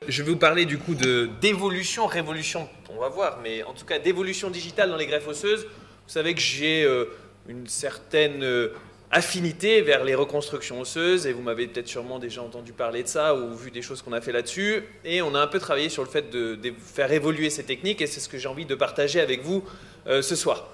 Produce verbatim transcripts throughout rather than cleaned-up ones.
Je vais vous parler du coup de d'évolution, révolution, on va voir, mais en tout cas d'évolution digitale dans les greffes osseuses. Vous savez que j'ai euh, une certaine euh, affinité vers les reconstructions osseuses et vous m'avez peut-être sûrement déjà entendu parler de ça ou vu des choses qu'on a fait là-dessus. Et on a un peu travaillé sur le fait de, de faire évoluer ces techniques et c'est ce que j'ai envie de partager avec vous euh, ce soir.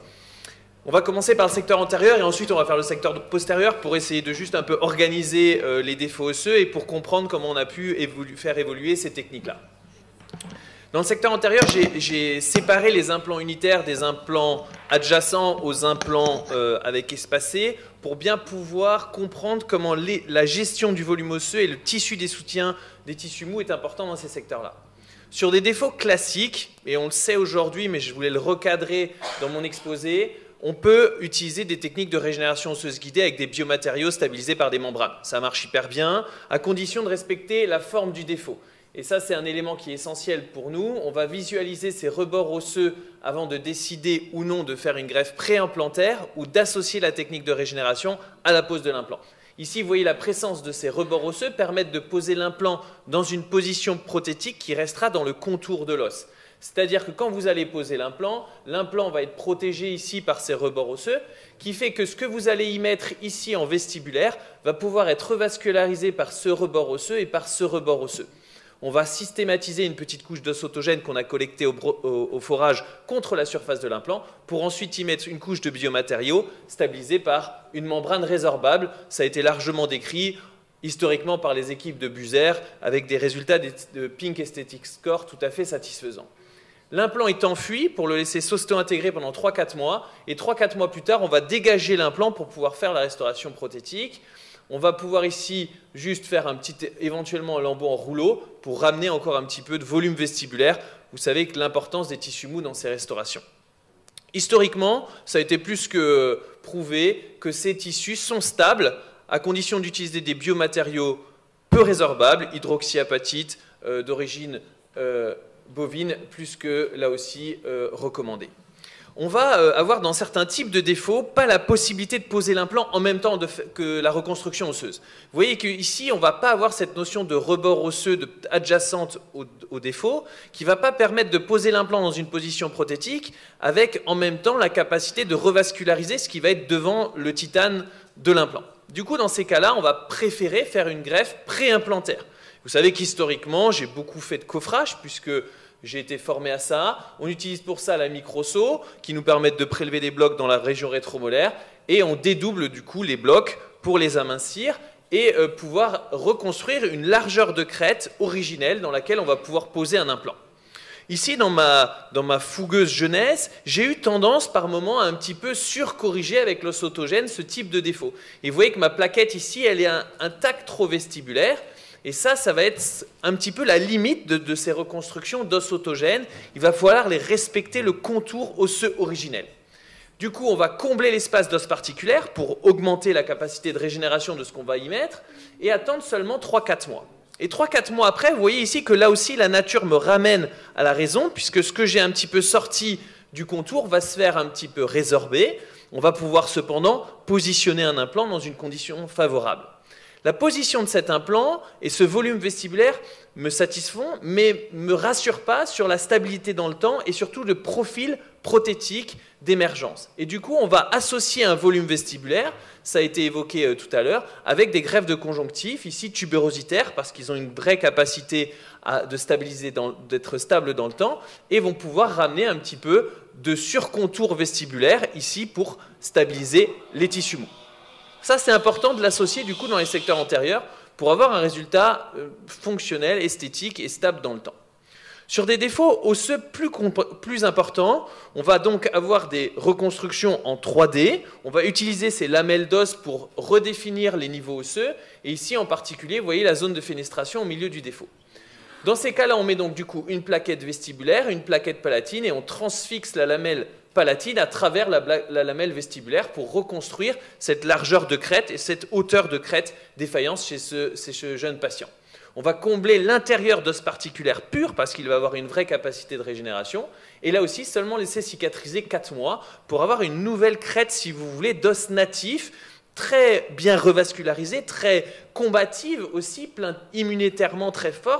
On va commencer par le secteur antérieur et ensuite on va faire le secteur postérieur pour essayer de juste un peu organiser euh, les défauts osseux et pour comprendre comment on a pu évolu- faire évoluer ces techniques-là. Dans le secteur antérieur, j'ai séparé les implants unitaires des implants adjacents aux implants euh, avec espacés pour bien pouvoir comprendre comment les, la gestion du volume osseux et le tissu des soutiens des tissus mous est important dans ces secteurs-là. Sur des défauts classiques, et on le sait aujourd'hui, mais je voulais le recadrer dans mon exposé, on peut utiliser des techniques de régénération osseuse guidée avec des biomatériaux stabilisés par des membranes. Ça marche hyper bien, à condition de respecter la forme du défaut. Et ça, c'est un élément qui est essentiel pour nous. On va visualiser ces rebords osseux avant de décider ou non de faire une greffe préimplantaire ou d'associer la technique de régénération à la pose de l'implant. Ici, vous voyez la présence de ces rebords osseux permettre de poser l'implant dans une position prothétique qui restera dans le contour de l'os. C'est-à-dire que quand vous allez poser l'implant, l'implant va être protégé ici par ces rebords osseux, qui fait que ce que vous allez y mettre ici en vestibulaire va pouvoir être revascularisé par ce rebord osseux et par ce rebord osseux. On va systématiser une petite couche d'os autogène qu'on a collectée au, au, au forage contre la surface de l'implant pour ensuite y mettre une couche de biomatériaux stabilisée par une membrane résorbable. Ça a été largement décrit historiquement par les équipes de Buser avec des résultats de Pink Aesthetic Score tout à fait satisfaisants. L'implant est enfui pour le laisser s'auto-intégrer pendant trois à quatre mois et trois à quatre mois plus tard, on va dégager l'implant pour pouvoir faire la restauration prothétique. On va pouvoir ici juste faire un petit, éventuellement un lambeau en rouleau pour ramener encore un petit peu de volume vestibulaire. Vous savez que l'importance des tissus mous dans ces restaurations. Historiquement, ça a été plus que prouvé que ces tissus sont stables à condition d'utiliser des biomatériaux peu résorbables, hydroxyapatite euh, d'origine euh, bovine, plus que là aussi euh, recommandé. On va euh, avoir dans certains types de défauts pas la possibilité de poser l'implant en même temps de que la reconstruction osseuse. Vous voyez qu'ici, on ne va pas avoir cette notion de rebord osseux de, adjacente au, au défaut qui ne va pas permettre de poser l'implant dans une position prothétique avec en même temps la capacité de revasculariser ce qui va être devant le titane de l'implant. Du coup, dans ces cas-là, on va préférer faire une greffe préimplantaire. Vous savez qu'historiquement, j'ai beaucoup fait de coffrage puisque j'ai été formé à ça. On utilise pour ça la microsaut qui nous permettent de prélever des blocs dans la région rétromolaire et on dédouble du coup les blocs pour les amincir et euh, pouvoir reconstruire une largeur de crête originelle dans laquelle on va pouvoir poser un implant. Ici, dans ma, dans ma fougueuse jeunesse, j'ai eu tendance par moment à un petit peu surcorriger avec l'os autogène ce type de défaut. Et vous voyez que ma plaquette ici, elle est un, un tactrovestibulaire. Et ça, ça va être un petit peu la limite de, de ces reconstructions d'os autogènes. Il va falloir les respecter le contour osseux originel. Du coup, on va combler l'espace d'os particulaire pour augmenter la capacité de régénération de ce qu'on va y mettre et attendre seulement trois à quatre mois. Et trois à quatre mois après, vous voyez ici que là aussi, la nature me ramène à la raison puisque ce que j'ai un petit peu sorti du contour va se faire un petit peu résorber. On va pouvoir cependant positionner un implant dans une condition favorable. La position de cet implant et ce volume vestibulaire me satisfont, mais ne me rassurent pas sur la stabilité dans le temps et surtout le profil prothétique d'émergence. Et du coup, on va associer un volume vestibulaire, ça a été évoqué euh, tout à l'heure, avec des greffes de conjonctifs, ici tubérositaires, parce qu'ils ont une vraie capacité à, de stabiliser, d'être stables dans le temps, et vont pouvoir ramener un petit peu de surcontour vestibulaire, ici, pour stabiliser les tissus mous. Ça, c'est important de l'associer du coup dans les secteurs antérieurs pour avoir un résultat fonctionnel, esthétique et stable dans le temps. Sur des défauts osseux plus, plus importants, on va donc avoir des reconstructions en trois D. On va utiliser ces lamelles d'os pour redéfinir les niveaux osseux. Et ici, en particulier, vous voyez la zone de fenestration au milieu du défaut. Dans ces cas-là, on met donc du coup une plaquette vestibulaire, une plaquette palatine et on transfixe la lamelle palatine à travers la, la lamelle vestibulaire pour reconstruire cette largeur de crête et cette hauteur de crête défaillance chez ce, chez ce jeune patient. On va combler l'intérieur d'os particulaire pur parce qu'il va avoir une vraie capacité de régénération et là aussi seulement laisser cicatriser quatre mois pour avoir une nouvelle crête, si vous voulez, d'os natif très bien revascularisée, très combative aussi, plein, immunitairement très forte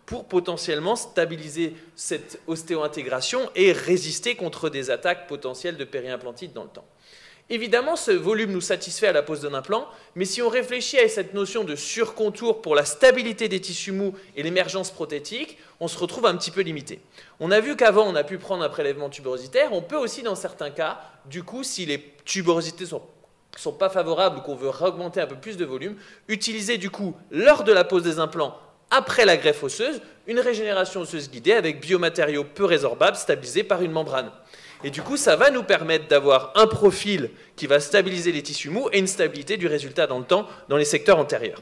pour potentiellement stabiliser cette ostéo-intégration et résister contre des attaques potentielles de périimplantite dans le temps. Évidemment, ce volume nous satisfait à la pose d'un implant, mais si on réfléchit à cette notion de surcontour pour la stabilité des tissus mous et l'émergence prothétique, on se retrouve un petit peu limité. On a vu qu'avant, on a pu prendre un prélèvement tuberositaire. On peut aussi, dans certains cas, du coup, si les tuberosités sont sont pas favorables ou qu'on veut augmenter un peu plus de volume, utiliser du coup, lors de la pose des implants, après la greffe osseuse, une régénération osseuse guidée avec biomatériaux peu résorbables stabilisés par une membrane. Et du coup, ça va nous permettre d'avoir un profil qui va stabiliser les tissus mous et une stabilité du résultat dans le temps dans les secteurs antérieurs.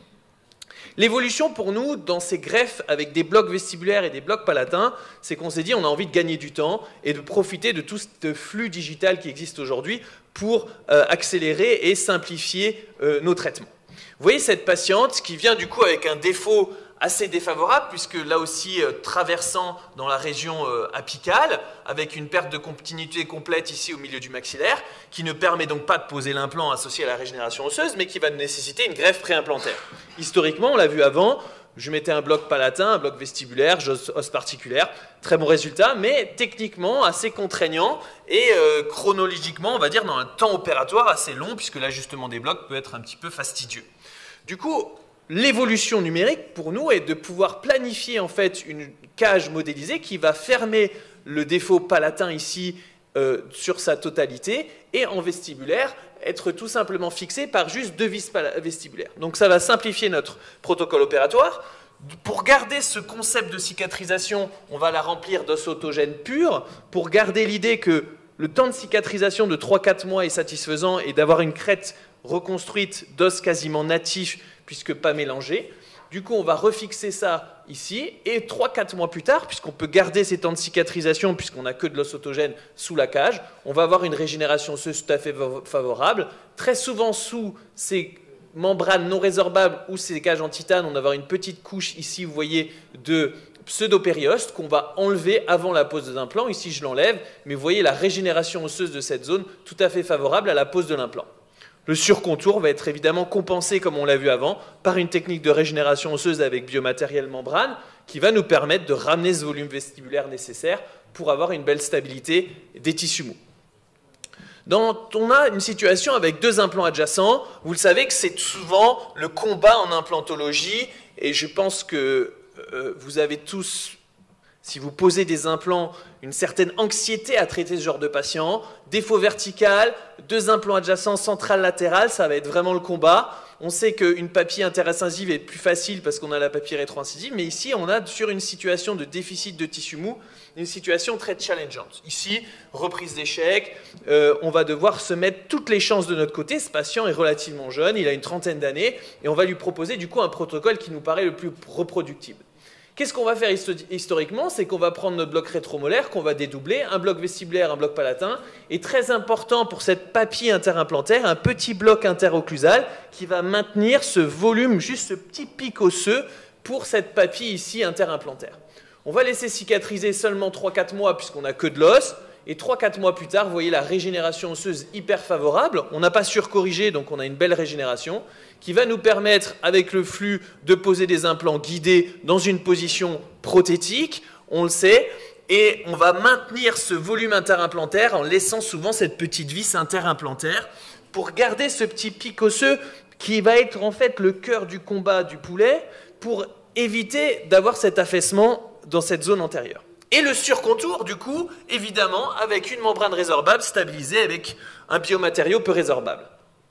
L'évolution pour nous, dans ces greffes avec des blocs vestibulaires et des blocs palatins, c'est qu'on s'est dit on a envie de gagner du temps et de profiter de tout ce flux digital qui existe aujourd'hui pour euh, accélérer et simplifier euh, nos traitements. Vous voyez cette patiente qui vient du coup avec un défaut assez défavorable, puisque là aussi euh, traversant dans la région euh, apicale, avec une perte de continuité complète ici au milieu du maxillaire, qui ne permet donc pas de poser l'implant associé à la régénération osseuse, mais qui va nécessiter une greffe préimplantaire. Historiquement, on l'a vu avant, je mettais un bloc palatin, un bloc vestibulaire, os particulaire, très bon résultat, mais techniquement assez contraignant et euh, chronologiquement, on va dire, dans un temps opératoire assez long, puisque l'ajustement des blocs peut être un petit peu fastidieux. Du coup, l'évolution numérique, pour nous, est de pouvoir planifier en fait une cage modélisée qui va fermer le défaut palatin ici euh, sur sa totalité et en vestibulaire être tout simplement fixé par juste deux vis vestibulaires. Donc ça va simplifier notre protocole opératoire. Pour garder ce concept de cicatrisation, on va la remplir d'os autogène pur pour garder l'idée que le temps de cicatrisation de trois à quatre mois est satisfaisant et d'avoir une crête reconstruite d'os quasiment natifs puisque pas mélangé. Du coup, on va refixer ça ici, et trois à quatre mois plus tard, puisqu'on peut garder ces temps de cicatrisation, puisqu'on n'a que de l'os autogène sous la cage, on va avoir une régénération osseuse tout à fait favorable. Très souvent, sous ces membranes non résorbables ou ces cages en titane, on va avoir une petite couche ici, vous voyez, de pseudopérioste qu'on va enlever avant la pose de l'implant. Ici, je l'enlève, mais vous voyez la régénération osseuse de cette zone tout à fait favorable à la pose de l'implant. Le surcontour va être évidemment compensé, comme on l'a vu avant, par une technique de régénération osseuse avec biomatériel membrane qui va nous permettre de ramener ce volume vestibulaire nécessaire pour avoir une belle stabilité des tissus mous. Dans, on a une situation avec deux implants adjacents. Vous le savez que c'est souvent le combat en implantologie et je pense que euh, vous avez tous, si vous posez des implants, une certaine anxiété à traiter ce genre de patient. Défaut vertical, deux implants adjacents central-latéral, ça va être vraiment le combat. On sait qu'une papille interincisive est plus facile parce qu'on a la papille rétro-incisive, mais ici, on a sur une situation de déficit de tissu mou, une situation très challengeante. Ici, reprise d'échec, euh, on va devoir se mettre toutes les chances de notre côté. Ce patient est relativement jeune, il a une trentaine d'années, et on va lui proposer du coup un protocole qui nous paraît le plus reproductible. Qu'est-ce qu'on va faire historiquement? C'est qu'on va prendre notre bloc rétromolaire, qu'on va dédoubler, un bloc vestibulaire, un bloc palatin, et très important pour cette papille interimplantaire, un petit bloc interocclusal qui va maintenir ce volume, juste ce petit pic osseux pour cette papille ici interimplantaire. On va laisser cicatriser seulement trois à quatre mois puisqu'on n'a que de l'os, et trois à quatre mois plus tard, vous voyez la régénération osseuse hyper favorable. On n'a pas surcorrigé, donc on a une belle régénération qui va nous permettre, avec le flux, de poser des implants guidés dans une position prothétique, on le sait, et on va maintenir ce volume interimplantaire en laissant souvent cette petite vis interimplantaire pour garder ce petit pic osseux qui va être en fait le cœur du combat du poulet pour éviter d'avoir cet affaissement dans cette zone antérieure. Et le surcontour, du coup, évidemment, avec une membrane résorbable stabilisée avec un biomatériau peu résorbable.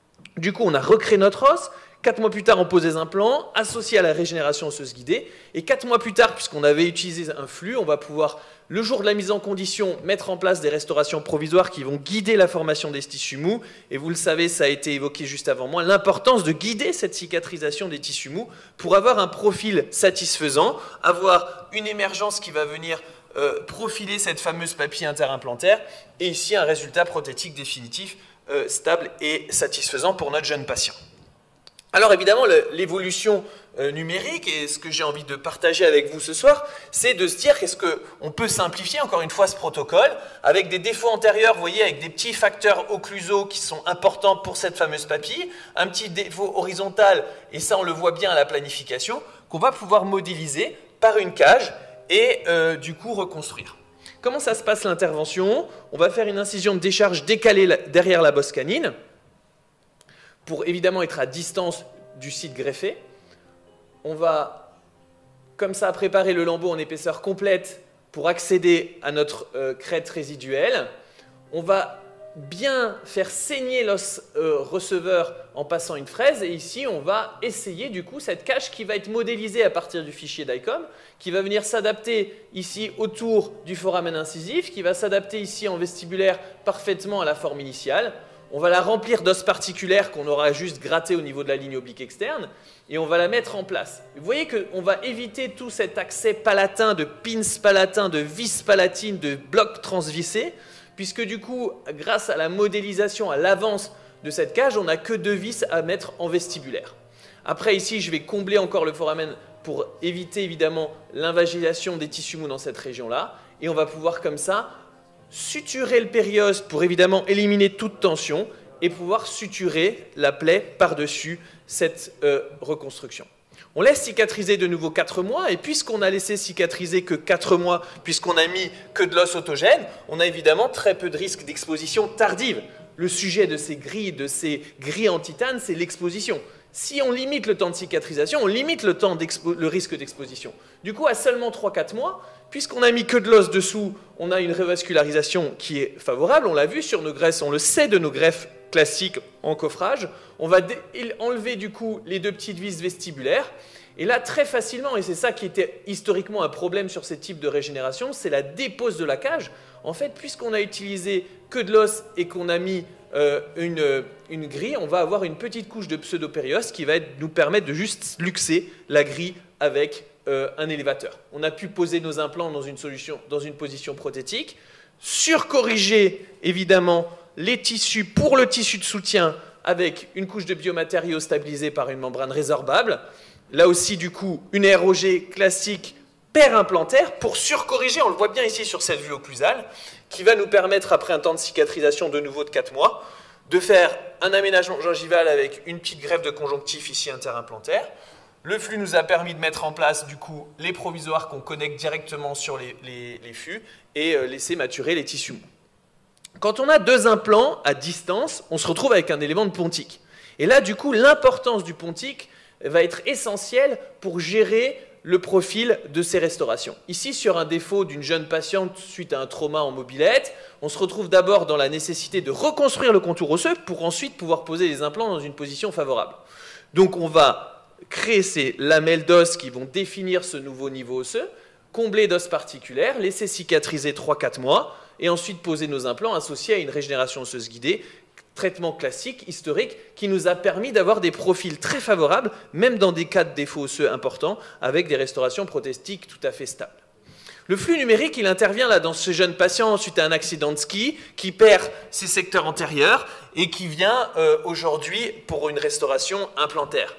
Du coup, on a recréé notre os. Quatre mois plus tard, on pose des implants associés à la régénération osseuse guidée. Et quatre mois plus tard, puisqu'on avait utilisé un flux, on va pouvoir, le jour de la mise en condition, mettre en place des restaurations provisoires qui vont guider la formation des tissus mous. Et vous le savez, ça a été évoqué juste avant moi, l'importance de guider cette cicatrisation des tissus mous pour avoir un profil satisfaisant, avoir une émergence qui va venir Euh, profiler cette fameuse papille interimplantaire et ici un résultat prothétique définitif euh, stable et satisfaisant pour notre jeune patient. Alors évidemment l'évolution euh, numérique et ce que j'ai envie de partager avec vous ce soir, c'est de se dire qu'est-ce qu'on peut simplifier encore une fois ce protocole avec des défauts antérieurs, vous voyez, avec des petits facteurs occlusaux qui sont importants pour cette fameuse papille, un petit défaut horizontal et ça on le voit bien à la planification qu'on va pouvoir modéliser par une cage et euh, du coup reconstruire. Comment ça se passe l'intervention? On va faire une incision de décharge décalée derrière la bosse canine pour évidemment être à distance du site greffé. On va comme ça préparer le lambeau en épaisseur complète pour accéder à notre euh, crête résiduelle. On va bien faire saigner l'os euh, receveur en passant une fraise, et ici on va essayer du coup cette cage qui va être modélisée à partir du fichier D I C O M, qui va venir s'adapter ici autour du foramen incisif, qui va s'adapter ici en vestibulaire parfaitement à la forme initiale. On va la remplir d'os particulaires qu'on aura juste gratté au niveau de la ligne oblique externe, et on va la mettre en place. Vous voyez qu'on va éviter tout cet accès palatin, de pins palatins, de vis palatines, de blocs transvissés, puisque du coup, grâce à la modélisation, à l'avance de cette cage, on n'a que deux vis à mettre en vestibulaire. Après, ici, je vais combler encore le foramen pour éviter évidemment l'invagination des tissus mous dans cette région-là. Et on va pouvoir comme ça suturer le périos pour évidemment éliminer toute tension et pouvoir suturer la plaie par-dessus cette euh, reconstruction. On laisse cicatriser de nouveau quatre mois, et puisqu'on a laissé cicatriser que quatre mois, puisqu'on a mis que de l'os autogène, on a évidemment très peu de risque d'exposition tardive. Le sujet de ces grilles, de ces grilles en titane, c'est l'exposition. Si on limite le temps de cicatrisation, on limite le, temps le risque d'exposition. Du coup, à seulement trois à quatre mois, puisqu'on a mis que de l'os dessous, on a une revascularisation qui est favorable. On l'a vu sur nos greffes, on le sait de nos greffes classiques en coffrage. On va enlever du coup les deux petites vis vestibulaires. Et là, très facilement, et c'est ça qui était historiquement un problème sur ces types de régénération, c'est la dépose de la cage. En fait, puisqu'on a utilisé que de l'os et qu'on a mis euh, une, une grille, on va avoir une petite couche de pseudopérios qui va être, nous permettre de juste luxer la grille avec euh, un élévateur. On a pu poser nos implants dans une, solution, dans une position prothétique, surcorriger évidemment les tissus pour le tissu de soutien avec une couche de biomatériaux stabilisée par une membrane résorbable. Là aussi, du coup, une R O G classique périmplantaire pour surcorriger, on le voit bien ici sur cette vue occlusale, qui va nous permettre, après un temps de cicatrisation de nouveau de quatre mois, de faire un aménagement gingival avec une petite greffe de conjonctif ici interimplantaire. Le flux nous a permis de mettre en place, du coup, les provisoires qu'on connecte directement sur les, les, les fûts et euh, laisser maturer les tissus mous. Quand on a deux implants à distance, on se retrouve avec un élément de pontique. Et là, du coup, l'importance du pontique va être essentielle pour gérer le profil de ces restaurations. Ici, sur un défaut d'une jeune patiente suite à un trauma en mobilette, on se retrouve d'abord dans la nécessité de reconstruire le contour osseux pour ensuite pouvoir poser les implants dans une position favorable. Donc, on va créer ces lamelles d'os qui vont définir ce nouveau niveau osseux, combler d'os particulaires, laisser cicatriser trois à quatre mois, et ensuite poser nos implants associés à une régénération osseuse guidée, traitement classique, historique, qui nous a permis d'avoir des profils très favorables, même dans des cas de défauts osseux importants, avec des restaurations prothétiques tout à fait stables. Le flux numérique, il intervient là dans ce jeune patient suite à un accident de ski, qui perd ses secteurs antérieurs et qui vient euh, aujourd'hui pour une restauration implantaire.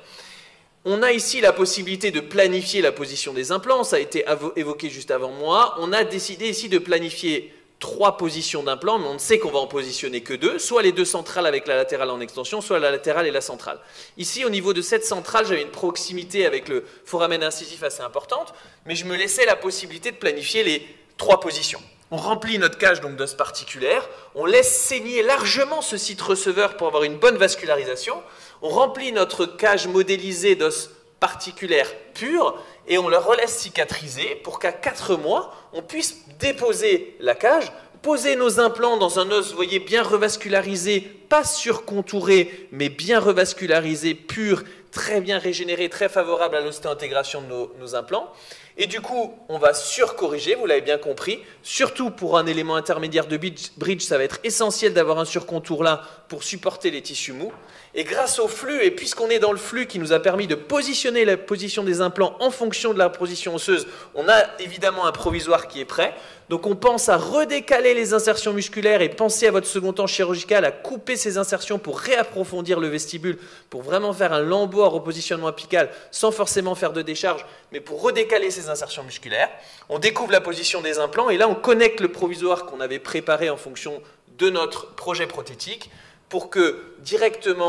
On a ici la possibilité de planifier la position des implants, ça a été évoqué juste avant moi. On a décidé ici de planifier trois positions d'implants, mais on ne sait qu'on va en positionner que deux, soit les deux centrales avec la latérale en extension, soit la latérale et la centrale. Ici, au niveau de cette centrale, j'avais une proximité avec le foramen incisif assez importante, mais je me laissais la possibilité de planifier les trois positions. On remplit notre cage donc d'os particulaires, on laisse saigner largement ce site receveur pour avoir une bonne vascularisation, on remplit notre cage modélisée d'os particulaires purs et on le relaisse cicatriser pour qu'à quatre mois, on puisse déposer la cage, poser nos implants dans un os, vous voyez, bien revascularisé, pas surcontouré, mais bien revascularisé, pur, très bien régénéré, très favorable à l'ostéo-intégration de nos, nos implants. Et du coup, on va surcorriger, vous l'avez bien compris, surtout pour un élément intermédiaire de bridge, ça va être essentiel d'avoir un surcontour là pour supporter les tissus mous. Et grâce au flux, et puisqu'on est dans le flux qui nous a permis de positionner la position des implants en fonction de la position osseuse, on a évidemment un provisoire qui est prêt. Donc on pense à redécaler les insertions musculaires et penser à votre second temps chirurgical à couper ces insertions pour réapprofondir le vestibule, pour vraiment faire un lambeau à repositionnement apical sans forcément faire de décharge, mais pour redécaler ces insertions musculaires. On découvre la position des implants et là on connecte le provisoire qu'on avait préparé en fonction de notre projet prothétique pour que directement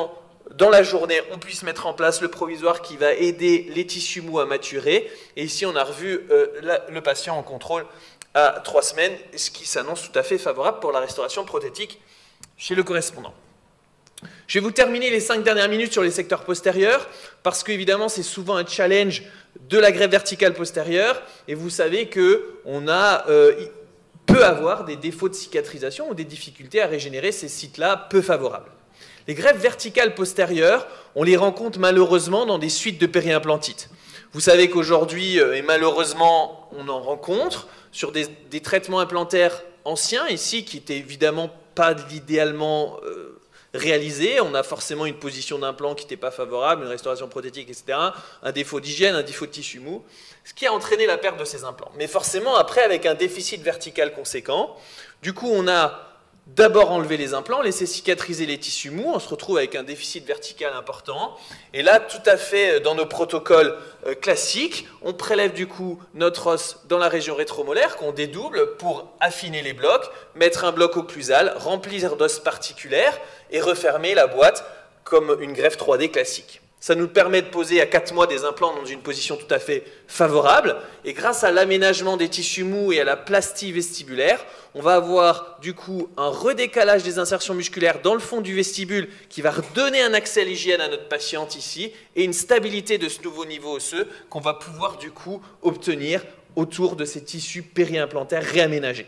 dans la journée, on puisse mettre en place le provisoire qui va aider les tissus mous à maturer. Et ici, on a revu euh, la, le patient en contrôle à trois semaines, ce qui s'annonce tout à fait favorable pour la restauration prothétique chez le correspondant. Je vais vous terminer les cinq dernières minutes sur les secteurs postérieurs, parce qu'évidemment, c'est souvent un challenge de la greffe verticale postérieure, et vous savez qu'on a... Euh, peut avoir des défauts de cicatrisation ou des difficultés à régénérer ces sites-là peu favorables. Les greffes verticales postérieures, on les rencontre malheureusement dans des suites de périimplantite. Vous savez qu'aujourd'hui, et malheureusement, on en rencontre sur des, des traitements implantaires anciens, ici, qui n'étaient évidemment pas idéalement euh, réalisés. On a forcément une position d'implant qui n'était pas favorable, une restauration prothétique, et cetera, un défaut d'hygiène, un défaut de tissu mou, ce qui a entraîné la perte de ces implants. Mais forcément, après, avec un déficit vertical conséquent, du coup, on a d'abord enlevé les implants, laissé cicatriser les tissus mous, on se retrouve avec un déficit vertical important. Et là, tout à fait dans nos protocoles euh, classiques, on prélève du coup notre os dans la région rétromolaire qu'on dédouble pour affiner les blocs, mettre un bloc occlusal, remplir d'os particulaires et refermer la boîte comme une greffe trois D classique. Ça nous permet de poser à quatre mois des implants dans une position tout à fait favorable. Et grâce à l'aménagement des tissus mous et à la plastie vestibulaire, on va avoir du coup un redécalage des insertions musculaires dans le fond du vestibule qui va redonner un accès à l'hygiène à notre patiente ici et une stabilité de ce nouveau niveau osseux qu'on va pouvoir du coup obtenir autour de ces tissus périimplantaires réaménagés.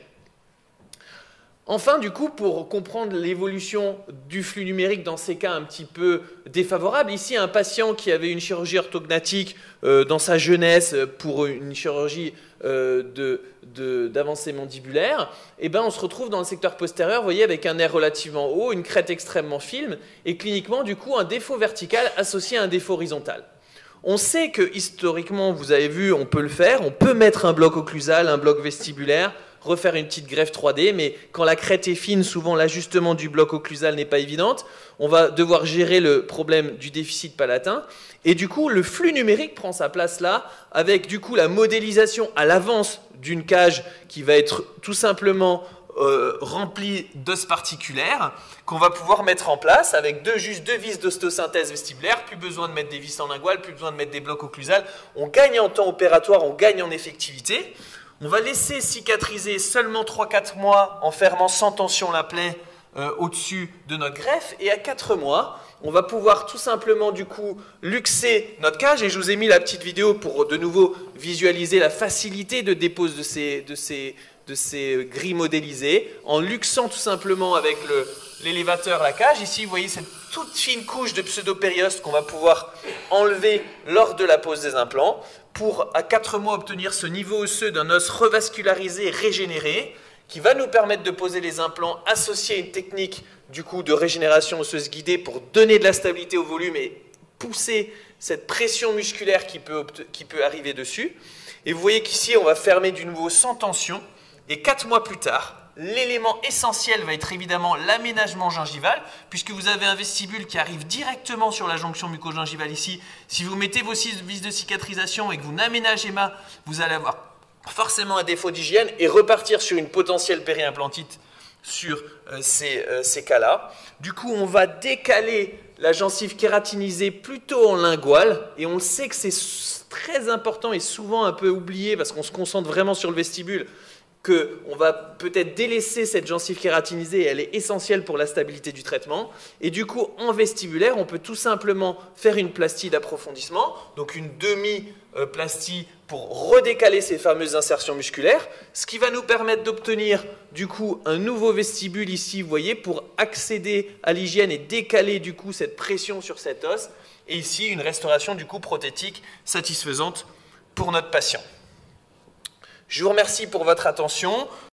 Enfin, du coup, pour comprendre l'évolution du flux numérique dans ces cas un petit peu défavorables, ici, un patient qui avait une chirurgie orthognatique euh, dans sa jeunesse pour une chirurgie euh, d'avancée mandibulaire, eh ben, on se retrouve dans le secteur postérieur, vous voyez, avec un nerf relativement haut, une crête extrêmement fine, et cliniquement, du coup, un défaut vertical associé à un défaut horizontal. On sait que, historiquement, vous avez vu, on peut le faire, on peut mettre un bloc occlusal, un bloc vestibulaire, refaire une petite greffe trois D, mais quand la crête est fine, souvent l'ajustement du bloc occlusal n'est pas évident. On va devoir gérer le problème du déficit palatin. Et du coup, le flux numérique prend sa place là, avec du coup la modélisation à l'avance d'une cage qui va être tout simplement euh, remplie d'os particulaires, qu'on va pouvoir mettre en place avec deux, juste deux vis d'ostosynthèse vestibulaire, plus besoin de mettre des vis en lingual, plus besoin de mettre des blocs occlusales. On gagne en temps opératoire, on gagne en effectivité. On va laisser cicatriser seulement trois à quatre mois en fermant sans tension la plaie euh, au-dessus de notre greffe. Et à quatre mois, on va pouvoir tout simplement du coup luxer notre cage. Et je vous ai mis la petite vidéo pour de nouveau visualiser la facilité de dépose de ces, de ces, de ces grilles modélisées en luxant tout simplement avec l'élévateur la cage. Ici, vous voyez cette toute fine couche de pseudopérioste qu'on va pouvoir enlever lors de la pose des implants, pour à quatre mois obtenir ce niveau osseux d'un os revascularisé et régénéré qui va nous permettre de poser les implants associés à une technique du coup de régénération osseuse guidée pour donner de la stabilité au volume et pousser cette pression musculaire qui peut, qui peut arriver dessus. Et vous voyez qu'ici on va fermer du nouveau sans tension et quatre mois plus tard, l'élément essentiel va être évidemment l'aménagement gingival, puisque vous avez un vestibule qui arrive directement sur la jonction muco-gingivale ici. Si vous mettez vos six vis de cicatrisation et que vous n'aménagez pas, vous allez avoir forcément un défaut d'hygiène et repartir sur une potentielle périimplantite sur euh, ces, euh, ces cas-là. Du coup, on va décaler la gencive kératinisée plutôt en lingual, et on sait que c'est très important et souvent un peu oublié parce qu'on se concentre vraiment sur le vestibule, qu'on va peut-être délaisser cette gencive kératinisée et elle est essentielle pour la stabilité du traitement. Et du coup, en vestibulaire, on peut tout simplement faire une plastie d'approfondissement, donc une demi-plastie pour redécaler ces fameuses insertions musculaires, ce qui va nous permettre d'obtenir du coup un nouveau vestibule ici, vous voyez, pour accéder à l'hygiène et décaler du coup cette pression sur cet os. Et ici, une restauration du coup prothétique satisfaisante pour notre patient. Je vous remercie pour votre attention.